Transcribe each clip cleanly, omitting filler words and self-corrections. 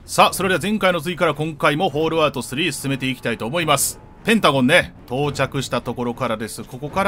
さあ、それでは前回の続きから今回もホールアウト3進めていきたいと思います。ペンタゴンね、到着したところからです。ここから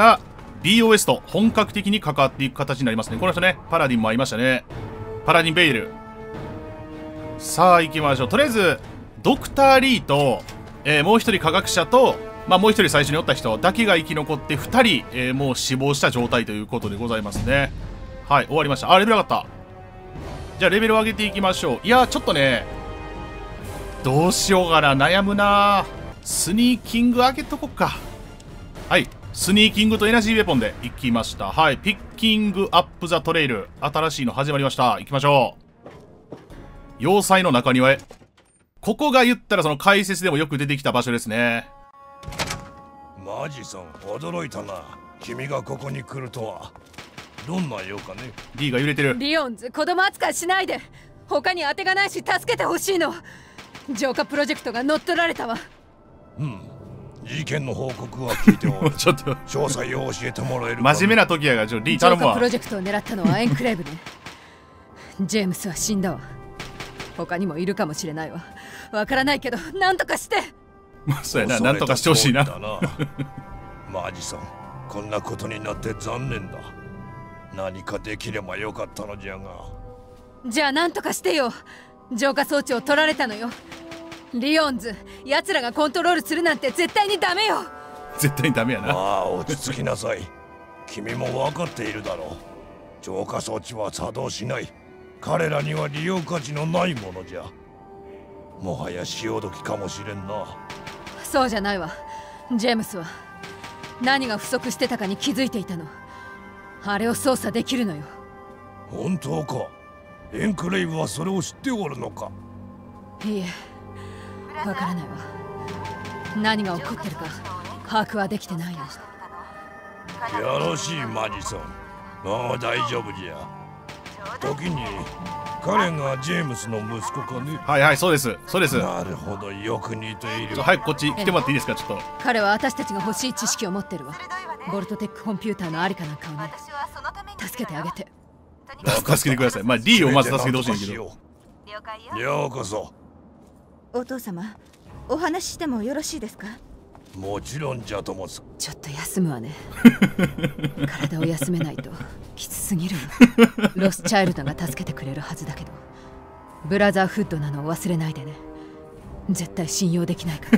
BOS と本格的に関わっていく形になりますね。この人ね、パラディンも会いましたね。パラディンベイル。さあ行きましょう。とりあえずドクター・リーと、もう一人科学者と、もう一人最初におった人だけが生き残って2人、もう死亡した状態ということでございますね。はい、終わりました。あ、レベル上がった。じゃあレベルを上げていきましょう。いやー、ちょっとね、どうしようかな、悩むな。スニーキング上げとこっか。はい、スニーキングとエナジーウェポンで行きました。はい、ピッキングアップザトレイル、新しいの始まりました。行きましょう。要塞の中庭へ。ここが言ったらその解説でもよく出てきた場所ですね。 マジさん、驚いたな。君がここに来るとは。どんな用かね。 リーが揺れてる。 リオンズ、子供扱いしないで。他に当てがないし助けてほしいの。浄化プロジェクトが乗っ取られたわ。 事件の報告は聞いておる。 ちょっと詳細を教えてもらえるか。 真面目な時やが、リー頼むわ。 浄化プロジェクトを狙ったのはエンクレーブね。ジェームスは死んだわ。他にもいるかもしれないわ。わからないけど、なんとかして。 そうやな、なんとかしてほしいな。 マジさん、こんなことになって残念だ。何かできればよかったのじゃが。 じゃあなんとかしてよ。浄化装置を取られたのよ。リオンズ、奴らがコントロールするなんて絶対にダメよ。 絶対にダメやな。 落ち着きなさい。君も分かっているだろう。浄化装置は作動しない。彼らには利用価値のないものじゃ。もはや潮時かもしれんな。 そうじゃないわ。ジェームスは何が不足してたかに気づいていたの。あれを操作できるのよ。 本当か。エンクレイブはそれを知っておるのか。 いいえ、わからないわ。何が起こってるか把握はできてないよ。 よろしい、マジソン。もう大丈夫じゃ。時に彼がジェームスの息子かね。 はいはい、そうです、そうです。 なるほど、よく似ている。 早くこっち来てもらっていいですか、ちょっと。 彼は私たちが欲しい知識を持ってるわ。ボルトテックコンピューターのありかなんかをね。助けてあげて。 助けてください。リーをまず助けてほしいんだけど。 ようこそ。 お父様、お話ししてもよろしいですか？ もちろんじゃともす。 ちょっと休むわね。体を休めないときつすぎるわ。ロスチャイルドが助けてくれるはずだけど、ブラザーフッドなのを忘れないでね。絶対信用できないから。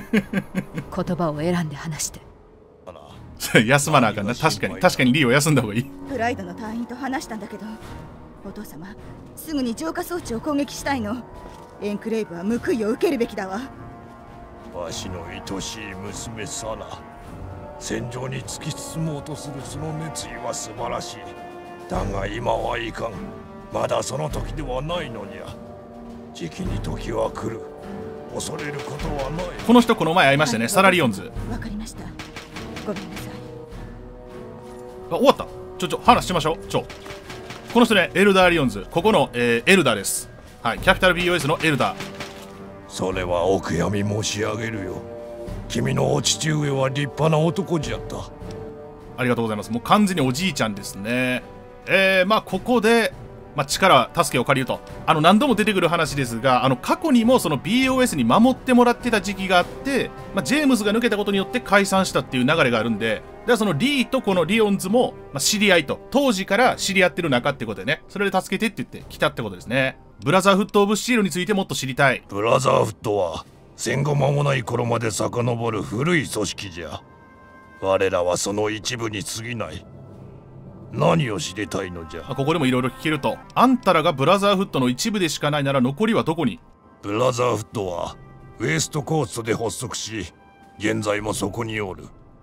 言葉を選んで話して。 休まなあかんな。確かにリーを休んだ方がいい。 プライドの隊員と話したんだけど、お父様、すぐに浄化装置を攻撃したいの。エンクレイブは報いを受けるべきだわ。 わしの愛しい娘サナ。戦場に突き進もうとするその熱意は素晴らしい。だが今はいかん。まだその時ではないのにゃ。じきに時は来る。恐れることはない。 この人この前会いましたね、サラリオンズ。 わかりました。ごめんなさい。 終わった。話しましょう。この人ね、エルダーリオンズ。ここの、エルダーです。はい、キャピタル BOS のエルダー。 それはお悔やみ申し上げるよ。君のお父上は立派な男じゃった。 ありがとうございます。もう完全におじいちゃんですね。ここで、助けを借りると。何度も出てくる話ですが、過去にもその BOS に守ってもらってた時期があって、ジェームズが抜けたことによって解散したっていう流れがあるんで、ではそのリーとこのリオンズも、知り合いと。当時から知り合ってる仲ってことでね、それで助けてって言って来たってことですね。ブラザーフット・オブ・スチールについてもっと知りたい。 ブラザーフットは戦後間もない頃まで遡る古い組織じゃ。我らはその一部に過ぎない。何を知りたいのじゃ。 ここでもいろいろ聞けると。あんたらがブラザーフットの一部でしかないなら残りはどこに？ ブラザーフットはウエストコーストで発足し、現在もそこにおる。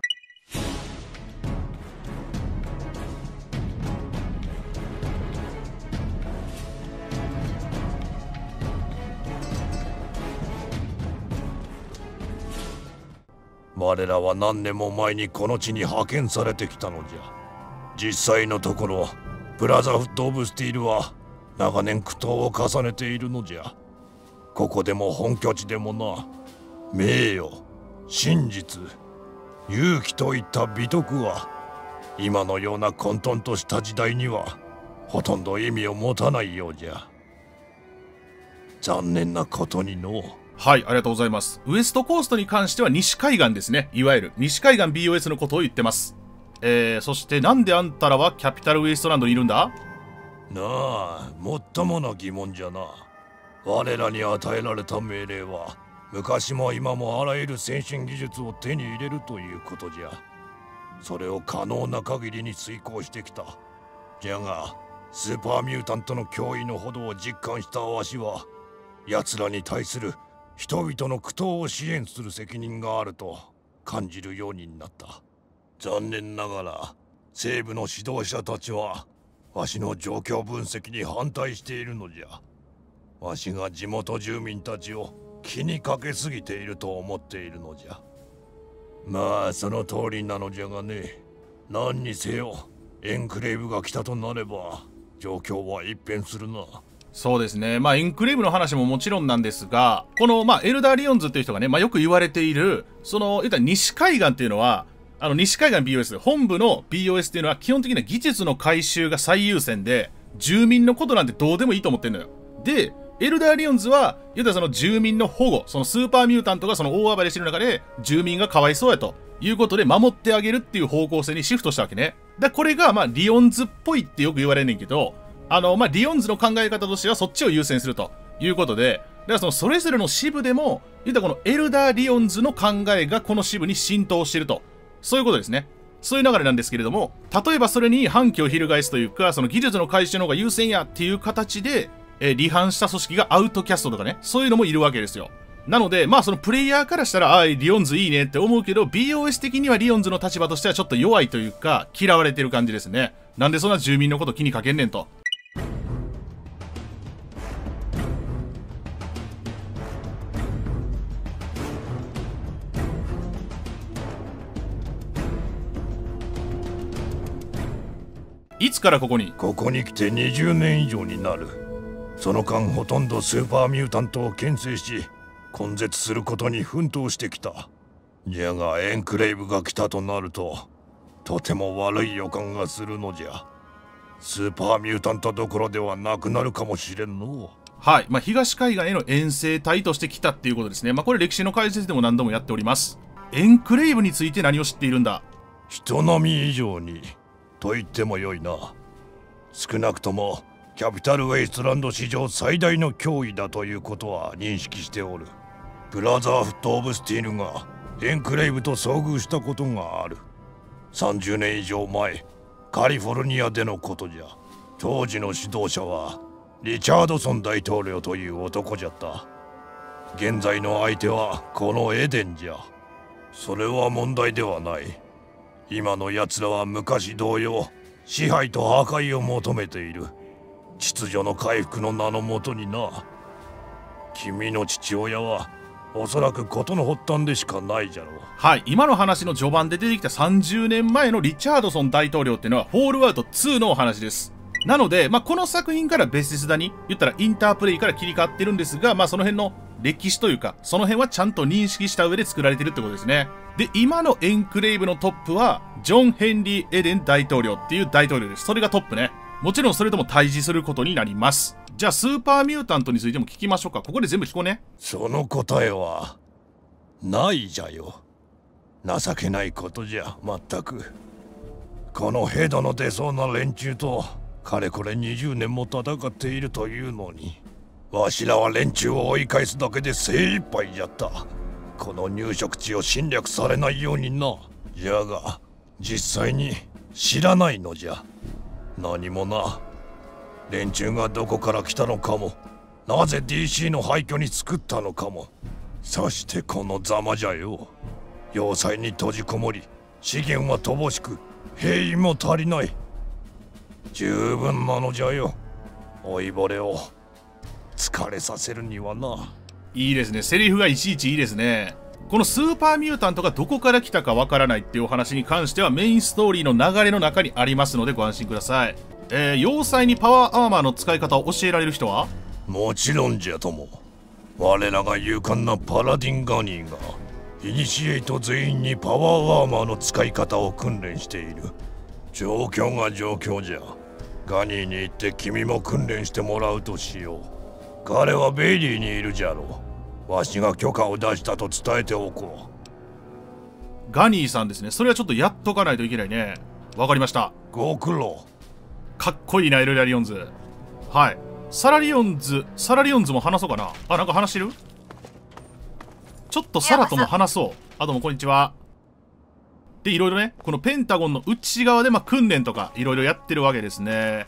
我らは何年も前にこの地に派遣されてきたのじゃ。実際のところブラザーフット・オブ・スティールは長年苦闘を重ねているのじゃ。ここでも本拠地でもな、名誉、真実、勇気といった美徳は今のような混沌とした時代にはほとんど意味を持たないようじゃ。 残念なことにの。 はい、ありがとうございます。ウエストコーストに関しては西海岸ですね。いわゆる西海岸 BOS のことを言ってます。そしてなんであんたらはキャピタルウェイストランドにいるんだ？ なあ、もっともな疑問じゃな。我らに与えられた命令は、昔も今もあらゆる先進技術を手に入れるということじゃ。それを可能な限りに遂行してきた。じゃが、スーパーミュータントの脅威のほどを実感したわしは、奴らに対する人々の苦闘を支援する責任があると感じるようになった。残念ながら西部の指導者たちはわしの状況分析に反対しているのじゃ。わしが地元住民たちを気にかけすぎていると思っているのじゃ。まあその通りなのじゃがね。何にせよエンクレーブが来たとなれば状況は一変するな。 そうですね。エンクレーブの話ももちろんなんですが、この、エルダーリオンズっていう人がね、よく言われている、言ったら西海岸っていうのは、西海岸 BOS、本部の BOS っていうのは基本的な技術の回収が最優先で、住民のことなんてどうでもいいと思ってんのよ。で、エルダーリオンズは、言ったらその住民の保護、そのスーパーミュータントがその大暴れしてる中で、住民がかわいそうやということで守ってあげるっていう方向性にシフトしたわけね。これが、リオンズっぽいってよく言われんねんけど、リオンズの考え方としてはそっちを優先するということで、だからそれぞれの支部でも、言ったらこのエルダーリオンズの考えがこの支部に浸透していると。そういうことですね。そういう流れなんですけれども、例えばそれに反旗を翻すというか、その技術の回収の方が優先やっていう形で、離反した組織がアウトキャストとかね、そういうのもいるわけですよ。なので、そのプレイヤーからしたら、リオンズいいねって思うけど、BOS 的にはリオンズの立場としてはちょっと弱いというか、嫌われてる感じですね。なんでそんな住民のこと気にかけんねんと。いつからここに来て20年以上になる。その間ほとんどスーパーミュータントを牽制し根絶することに奮闘してきた。じゃがエンクレイブが来たとなるととても悪い予感がするのじゃ。スーパーミュータントどころではなくなるかもしれんの。 はい、東海岸への遠征隊として来たっていうことですね。これ歴史の解説でも何度もやっております。エンクレイブについて何を知っているんだ？ 人並み以上にと言ってもよいな。少なくともキャピタルウェイストランド史上最大の脅威だということは認識しておる。ブラザーフット・オブスティールがエンクレイブと遭遇したことがある。30年以上前、カリフォルニアでのことじゃ。当時の指導者はリチャードソン大統領という男じゃった。現在の相手はこのエデンじゃ。それは問題ではない。今の奴らは昔同様支配と破壊を求めている。秩序の回復の名のもとにな。君の父親はおそらく事の発端でしかないじゃろう。 はい、今の話の序盤で出てきた30年前のリチャードソン大統領っていうのはフォールアウト2のお話です。なので、この作品からベセスダに言ったらインタープレイから切り替わってるんですが、その辺の歴史というかその辺はちゃんと認識した上で作られてるってことですね。で、今のエンクレイブのトップはジョン・ヘンリー・エデン大統領っていう大統領です。それがトップね。もちろんそれとも対峙することになります。じゃあスーパーミュータントについても聞きましょうか。ここで全部聞こうね。 その答えはないじゃよ。情けないことじゃ。全くこのヘドの出そうな連中とかれこれ20年も戦っているというのに、わしらは連中を追い返すだけで精一杯じゃった。この入植地を侵略されないようにな。じゃが実際に知らないのじゃ。何もな。連中がどこから来たのかも、なぜ DC の廃墟に作ったのかも。そしてこのざまじゃよ。要塞に閉じこもり、資源は乏しく、兵員も足りない。十分なのじゃよ。老いぼれを疲れさせるにはな。 いいですね。セリフがいちいちいいですね。このスーパーミュータントがどこから来たかわからないっていうお話に関してはメインストーリーの流れの中にありますのでご安心ください。要塞にパワーアーマーの使い方を教えられる人は？ もちろんじゃとも。我らが勇敢なパラディンガニーがイニシエイト全員にパワーアーマーの使い方を訓練している。状況が状況じゃ。ガニーに行って君も訓練してもらうとしよう。 彼はベイリーにいるじゃろう。わしが許可を出したと伝えておこう。ガニーさんですね。それはちょっとやっとかないといけないね。わかりました。 ご苦労。 かっこいいな、エルラリオンズ。はい。サラリオンズも話そうかな。あ、なんか話してる？ちょっとサラとも話そう。あ、どうもこんにちは。で、いろいろね、このペンタゴンの内側で、訓練とか、いろいろやってるわけですね。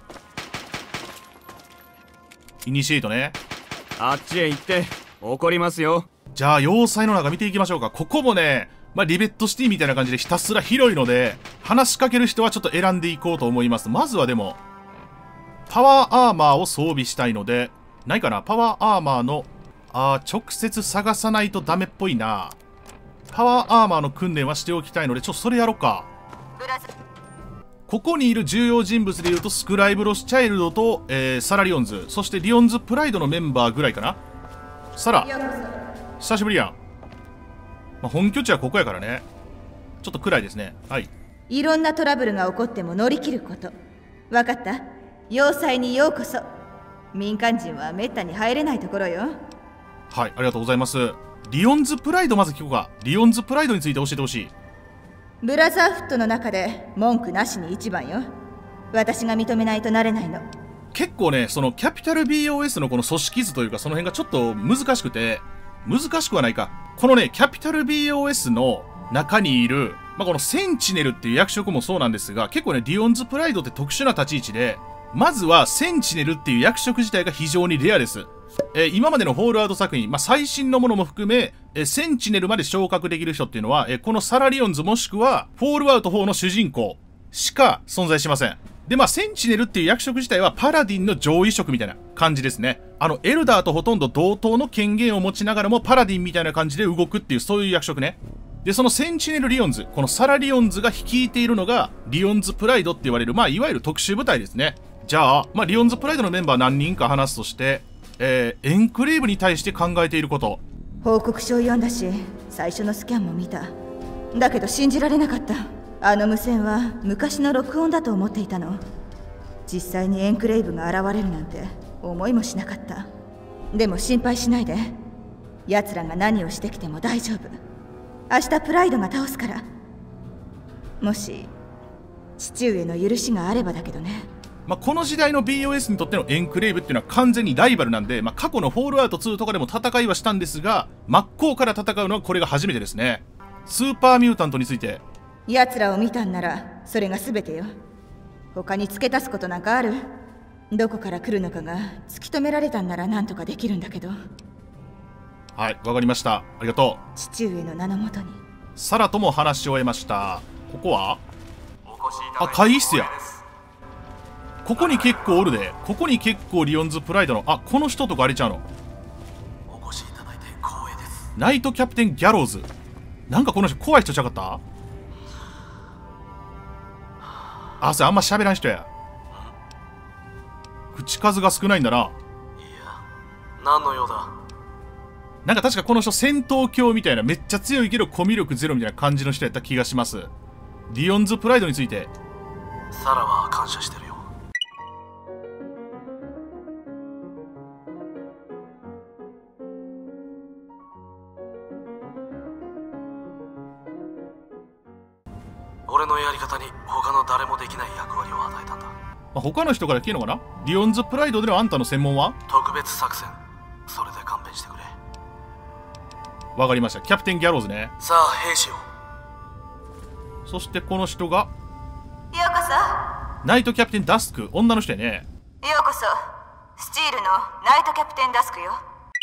イニシエイトね。 あっちへ行って、怒りますよ。 じゃあ、要塞の中見ていきましょうか。ここもね、リベットシティみたいな感じでひたすら広いので、話しかける人はちょっと選んでいこうと思います。まずはでも、パワーアーマーを装備したいので、ないかな？パワーアーマーの、直接探さないとダメっぽいな。パワーアーマーの訓練はしておきたいので、それやろうか。ここにいる重要人物でいうと、スクライブ・ロスチャイルドと、サラリオンズ、そしてリオンズ・プライドのメンバーぐらいかな。サラ、久しぶりやん。本拠地はここやからね。ちょっと暗いですね。はい。 いろんなトラブルが起こっても乗り切ること。わかった？要塞にようこそ。民間人はめったに入れないところよ。 はい、ありがとうございます。リオンズプライドまず聞こうか。リオンズプライドについて教えてほしい。 ブラザーフットの中で文句なしに一番よ。私が認めないとなれないの。 結構ね、そのキャピタル BOS のこの組織図というか、その辺がちょっと難しくて、難しくはないか。このね、キャピタル BOS の中にいる、このセンチネルっていう役職もそうなんですが、結構ね、リオンズプライドって特殊な立ち位置で、まずはセンチネルっていう役職自体が非常にレアです。今までのホールアウト作品、最新のものも含め、センチネルまで昇格できる人っていうのは、このサラリオンズもしくは、フォールアウト4の主人公しか存在しません。で、センチネルっていう役職自体はパラディンの上位職みたいな感じですね。エルダーとほとんど同等の権限を持ちながらもパラディンみたいな感じで動くっていう、そういう役職ね。で、そのセンチネルリオンズ、このサラリオンズが率いているのが、リオンズプライドって言われる、いわゆる特殊部隊ですね。じゃあ、リオンズプライドのメンバー何人か話すとして、エンクレーブに対して考えていること。 報告書を読んだし、最初のスキャンも見た。だけど信じられなかった。あの無線は昔の録音だと思っていたの。実際にエンクレーブが現れるなんて思いもしなかった。でも心配しないで。奴らが何をしてきても大丈夫。明日プライドが倒すから。もし父上の許しがあればだけどね。 この時代の BOS にとってのエンクレーブっていうのは完全にライバルなんで、過去のフォールアウト2とかでも戦いはしたんですが、真っ向から戦うのはこれが初めてですね。スーパーミュータントについて。 奴らを見たんならそれが全てよ。他に付け足すことなんかある？どこから来るのかが突き止められたんなら何とかできるんだけど。 はい、わかりました。ありがとう。 父上の名のもとに。 サラとも話し終えました。ここは会議室や。ここに結構おるで。ここに結構リオンズプライドの、この人とかあれちゃうの。 お越しいただいて光栄です。 ナイトキャプテンギャローズ。なんかこの人怖い人ちゃうかった？それあんま喋らん人や。口数が少ないんだな。 いや、何の用だ？ なんか確かこの人戦闘狂みたいな、めっちゃ強いけどコミュ力ゼロみたいな感じの人やった気がします。リオンズプライドについて。 サラは感謝してるよ。俺のやり方に他の誰もできない役割を与えたんだ。 他の人から聞いのかな。リオンズプライドでのあんたの専門は？ 特別作戦。それで勘弁してくれ。 わかりました。キャプテンギャローズね。 さあ兵士を。 そしてこの人がようこナイトキャプテンダスク、女の人やね。 ようこそ。スチールのナイトキャプテンダスクよ。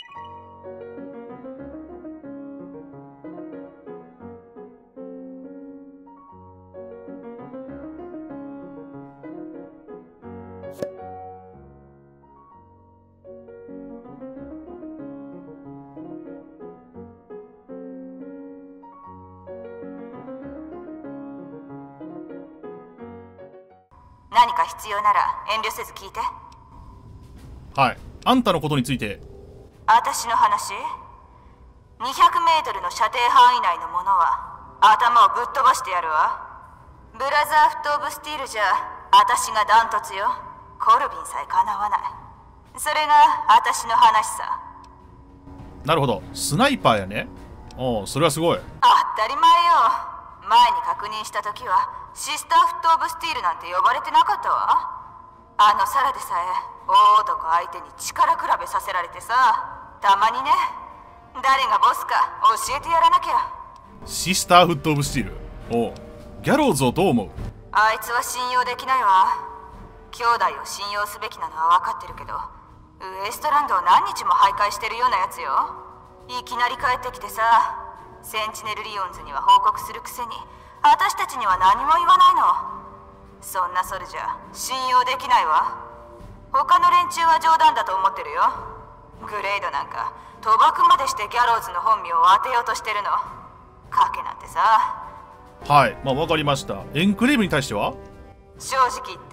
何か必要なら遠慮せず聞いて。 はい。あんたのことについて。 私の話？ 200 メートルの射程範囲内のものは頭をぶっ飛ばしてやるわ。ブラザーフット・オブ・スティールじゃ私がダントツよ。コルビンさえかなわない。 それが私の話さ。 なるほど、スナイパーやね。おお、それはすごい。 当たり前よ。前に確認した時はシスターフット・オブ・スティールなんて呼ばれてなかったわ。あのサラでさえ大男相手に力比べさせられてさ、たまにね、誰がボスか教えてやらなきゃ。 シスターフット・オブ・スティール。おお、ギャローズをどう思う？ あいつは信用できないわ。兄弟を信用すべきなのは分かってるけど、ウエストランドを何日も徘徊してるようなやつよ。いきなり帰ってきてさ、センチネル・リオンズには報告するくせに私たちには何も言わないの。そんなソルジャー信用できないわ。他の連中は冗談だと思ってるよ。グレイドなんか賭博までしてギャローズの本名を当てようとしてるの。賭けなんてさ。 はい、まあ分かりました。エンクレーブに対しては正直言って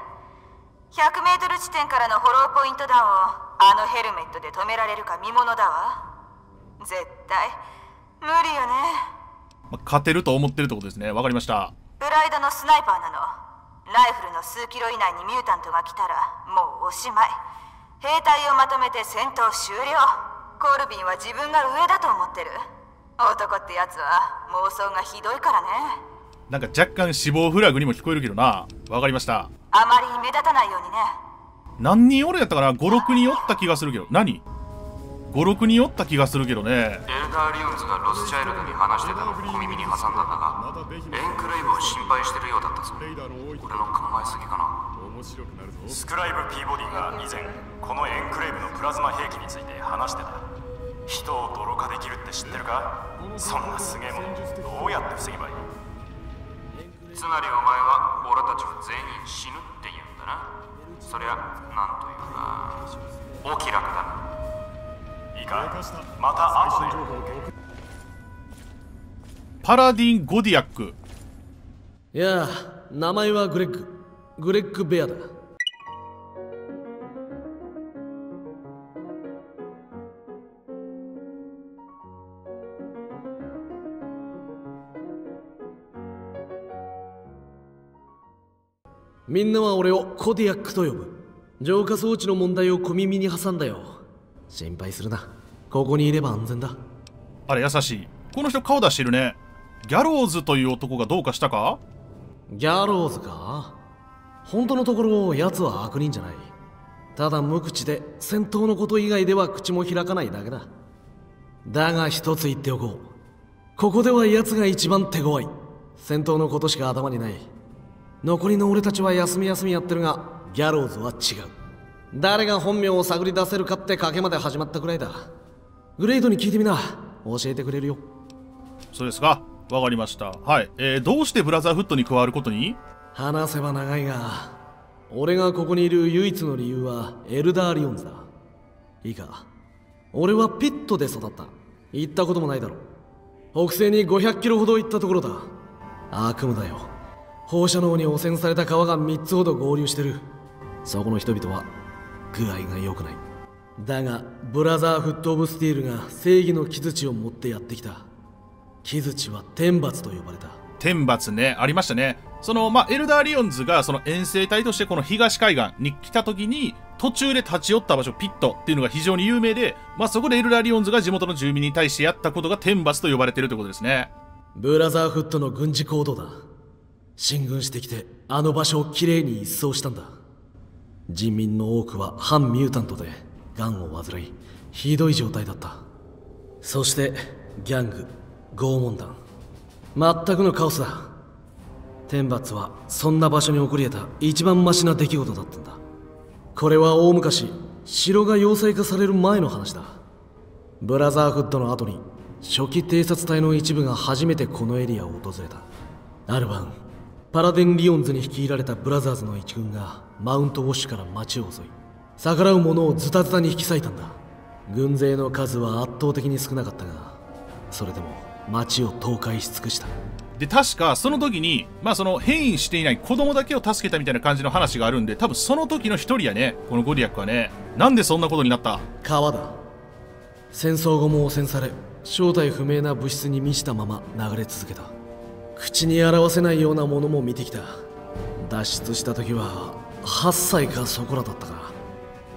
、100メートル地点からのフォローポイント弾をあのヘルメットで止められるか見ものだわ。絶対無理よね。 まあ、勝てると思ってるってことですね。わかりました。 プライドのスナイパーなの。ライフルの数キロ以内にミュータントが来たらもうおしまい。兵隊をまとめて戦闘終了。コルビンは自分が上だと思ってる。男ってやつは妄想がひどいからね。 なんか若干死亡フラグにも聞こえるけどな。わかりました。 あまり目立たないようにね。 何人おるやったかな。5、6人おった気がするけど。何 ?5、6人おった気がするけどね。 エルダーリオンズがロスチャイルドに話してたのを小耳に挟んだんだが、エンクレイブを心配してるようだったぞ。俺の考えすぎかな。 スクライブ・ピーボディが以前このエンクレイブのプラズマ兵器について話してた。人を泥化できるって知ってるか？そんなすげえものどうやって防げばいい？ つまりお前は俺たちは全員死ぬって言うんだな。そりゃなんというかお気楽だな。 いいか、また後で。 パラディン・ゴディアック。 いや、名前はグレッグ・ベアだ。みんなは俺をコディアックと呼ぶ。浄化装置の問題を小耳に挟んだよ。心配するな。ここにいれば安全だ。 あれ優しい。この人顔出してるね。ギャローズという男がどうかしたか？ ギャローズか？本当のところ奴は悪人じゃない。ただ無口で戦闘のこと以外では口も開かないだけだ。だが一つ言っておこう。ここでは奴が一番手強い。戦闘のことしか頭にない。残りの俺たちは休みやってるが、ギャローズは違う。誰が本名を探り出せるかって賭けまで始まったくらいだ。グレイドに聞いてみな。教えてくれるよ。 そうですか。わかりました。はい。どうしてブラザーフットに加わることに？ 話せば長いが、俺がここにいる唯一の理由はエルダーリオンズだ。いいか、俺はピットで育った。行ったこともないだろ。北西に500キロほど行ったところだ。悪夢だよ。放射能に汚染された川が3つほど合流してる。そこの人々は具合が良くない。だがブラザーフット・オブ・スティールが正義の木槌を持ってやってきた。木槌は天罰と呼ばれた。 天罰ね、ありましたね。エルダーリオンズがその遠征隊としてこの東海岸に来た時に途中で立ち寄った場所、ピットっていうのが非常に有名で、そこでエルダーリオンズが地元の住民に対してやったことが天罰と呼ばれているということですね。 ブラザーフットの軍事行動だ。進軍してきてあの場所をきれいに一掃したんだ。人民の多くは反ミュータントで癌を患いひどい状態だった。そしてギャング、拷問団、全くのカオスだ。天罰はそんな場所に起こり得た一番マシな出来事だったんだ。これは大昔城が要塞化される前の話だ。ブラザーフットの後に初期偵察隊の一部が初めてこのエリアを訪れた。ある晩、パラデン・リオンズに率いられたブラザーズの一軍がマウントウォッシュから町を襲い、逆らう者をズタズタに引き裂いたんだ。軍勢の数は圧倒的に少なかったが、それでも町を倒壊し尽くした。 で、確かその時に変異していない子供だけを助けたみたいな感じの話があるんで、多分その時の一人やね、このゴディアックはね。なんでそんなことになった？ 川だ。戦争後も汚染され、正体不明な物質に満ちたまま流れ続けた。口に表せないようなものも見てきた。脱出した時は8歳かそこらだったか。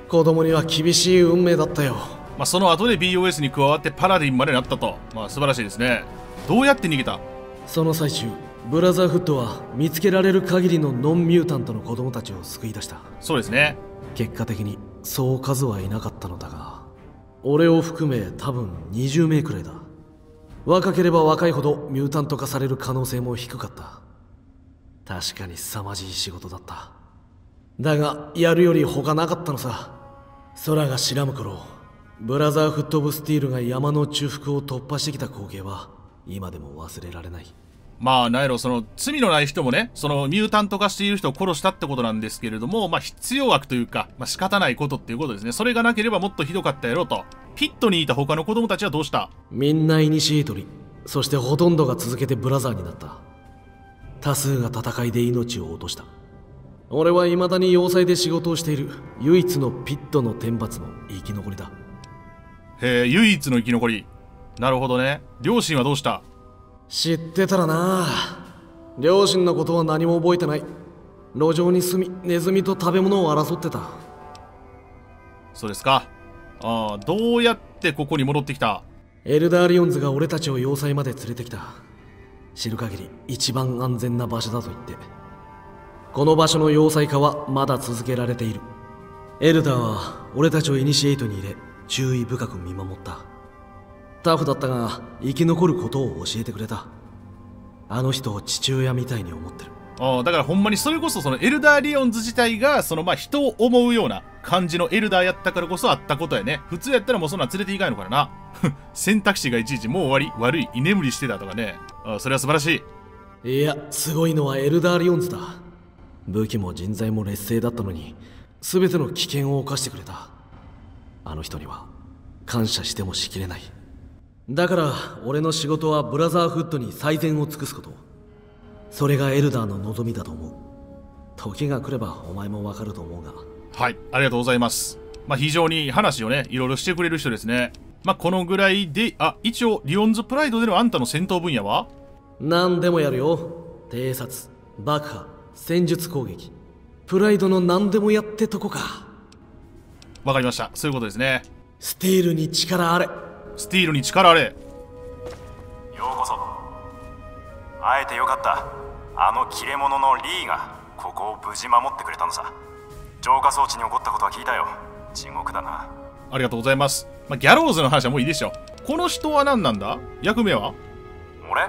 子供には厳しい運命だったよ。 まあ、その後で BOS に加わってパラディンまでなったと。まあ素晴らしいですね。どうやって逃げた？ その最中ブラザーフッドは見つけられる限りのノンミュータントの子供たちを救い出した。 そうですね。 結果的にそう数はいなかったのだが、俺を含め多分20名くらいだ。若ければ若いほどミュータント化される可能性も低かった。確かに凄まじい仕事だった。だがやるより他なかったのさ。空が白む頃、ブラザーフット・オブ・スティールが山の中腹を突破してきた光景は今でも忘れられない。 まあなんやろ、その罪のない人もね、そのミュータント化している人を殺したってことなんですけれども、まあ必要悪というか、まあ仕方ないことっていうことですね。それがなければもっとひどかったやろうと。ピットにいた他の子供たちはどうした？ みんなイニシエートに、そしてほとんどが続けてブラザーになった。多数が戦いで命を落とした。俺は未だに要塞で仕事をしている唯一のピットの天罰の生き残りだ。 へえ、唯一の生き残り。なるほどね。両親はどうした？ 知ってたらな。両親のことは何も覚えてない。路上に住み、ネズミと食べ物を争ってた。 そうですか。ああ、どうやってここに戻ってきた？ エルダーリオンズが俺たちを要塞まで連れてきた。知る限り一番安全な場所だと言って。この場所の要塞化はまだ続けられている。エルダーは俺たちをイニシエイトに入れ、注意深く見守った。タフだったが生き残ることを教えてくれた。あの人を父親みたいに思ってる。 ああ、だからほんまにそれこそそのエルダーリオンズ自体がそのまあ人を思うような感じのエルダーやったからこそあったことやね。普通やったらもうそんなん連れていかないのからな。選択肢がいちいちもう終わり、悪い、居眠りしてたとかね。ああ、それは素晴らしい。 いや、すごいのはエルダーリオンズだ。武器も人材も劣勢だったのに全ての危険を冒してくれた。あの人には感謝してもしきれない。だから俺の仕事はブラザーフッドに最善を尽くすこと。それがエルダーの望みだと思う。時が来ればお前もわかると思うが。 はい、ありがとうございます。まあ非常に話をね、いろいろしてくれる人ですね。まあこのぐらいで、あ、一応リオンズプライドでのあんたの戦闘分野は？ 何でもやるよ。偵察、爆破、戦術攻撃、プライドの何でもやってとこか。 わかりました。そういうことですね。 スティールに力あれ。 スティールに力あれ。 ようこそ。会えてよかった。あの切れ者のリーがここを無事守ってくれたのさ。浄化装置に起こったことは聞いたよ。地獄だな。 ありがとうございます。まあ、ギャローズの話はもういいでしょ。この人は何なんだ？役目は？ 俺？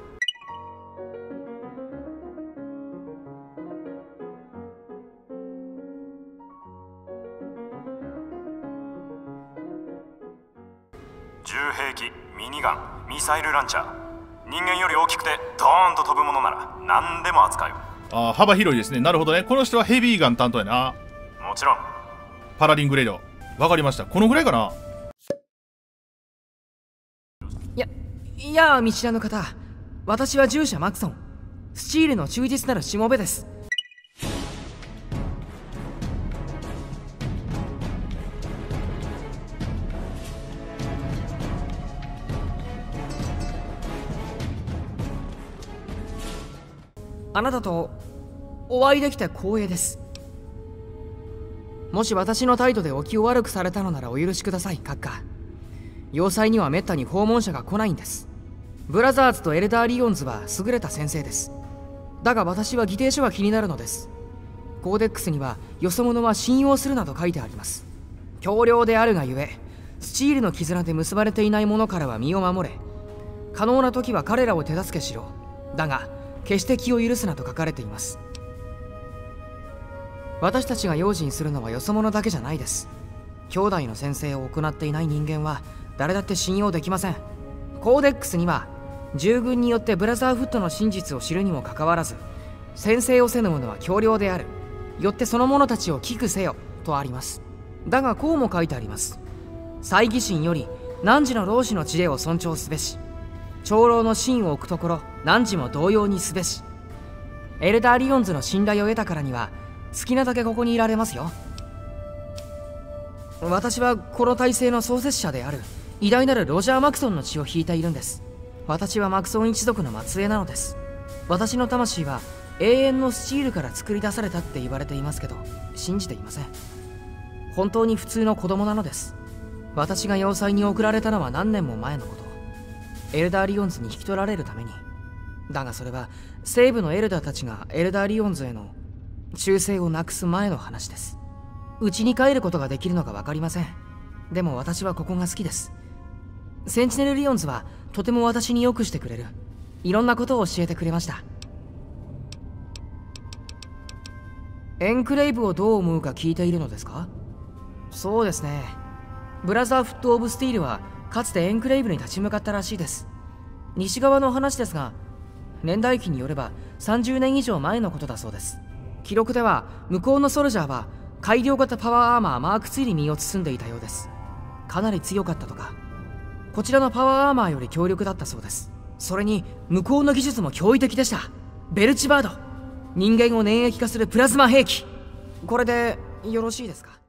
重兵器、ミニガン、ミサイルランチャー。人間より大きくてドーンと飛ぶものなら何でも扱うよ。 ああ、幅広いですね。なるほどね。この人はヘビーガン担当やな。 もちろん。 パラディングレイド。わかりました。このぐらいかな。 いや見知らぬ方、私は従者マクソン。スチールの忠実なるしもべです。あなたとお会いできて光栄です。もし私の態度でお気を悪くされたのならお許しください、閣下。要塞にはめったに訪問者が来ないんです。ブラザーズとエルダーリオンズは優れた先生です。だが私は議定書が気になるのです。コーデックスにはよそ者は信用するなど書いてあります。強量であるがゆえ、スチールの絆で結ばれていない者からは身を守れ。可能な時は彼らを手助けしろ。だが決して気を許すなと書かれています。私たちが用心するのはよそ者だけじゃないです。兄弟の宣誓を行っていない人間は誰だって信用できません。コーデックスには従軍によってブラザーフットの真実を知るにもかかわらず、宣誓をせぬ者は強量である。よってその者たちを危惧せよとあります。だがこうも書いてあります。猜疑心より汝の老子の知恵を尊重すべし。長老の信を置くところ汝も同様にすべし。エルダーリオンズの信頼を得たからには好きなだけここにいられますよ。私はこの体制の創設者である偉大なるロジャー・マクソンの血を引いているんです。私はマクソン一族の末裔なのです。私の魂は永遠のスチールから作り出されたって言われていますけど、信じていません。 本当に普通の子供なのです。私が要塞に送られたのは何年も前のこと。エルダーリオンズに引き取られるために。だがそれは西部のエルダーたちがエルダーリオンズへの忠誠をなくす前の話です。家に帰ることができるのか分かりません。でも私はここが好きです。センチネルリオンズはとても私によくしてくれる。いろんなことを教えてくれました。エンクレイブをどう思うか聞いているのですか？そうですね。ブラザーフット・オブ・スティールはかつてエンクレイブに立ち向かったらしいです。西側の話ですが、年代記によれば30年以上前のことだそうです。記録では向こうのソルジャーは改良型パワーアーマーマーク2に身を包んでいたようです。かなり強かったとか。こちらのパワーアーマーより強力だったそうです。それに向こうの技術も驚異的でした。ベルチバード、人間を粘液化するプラズマ兵器。これでよろしいですか？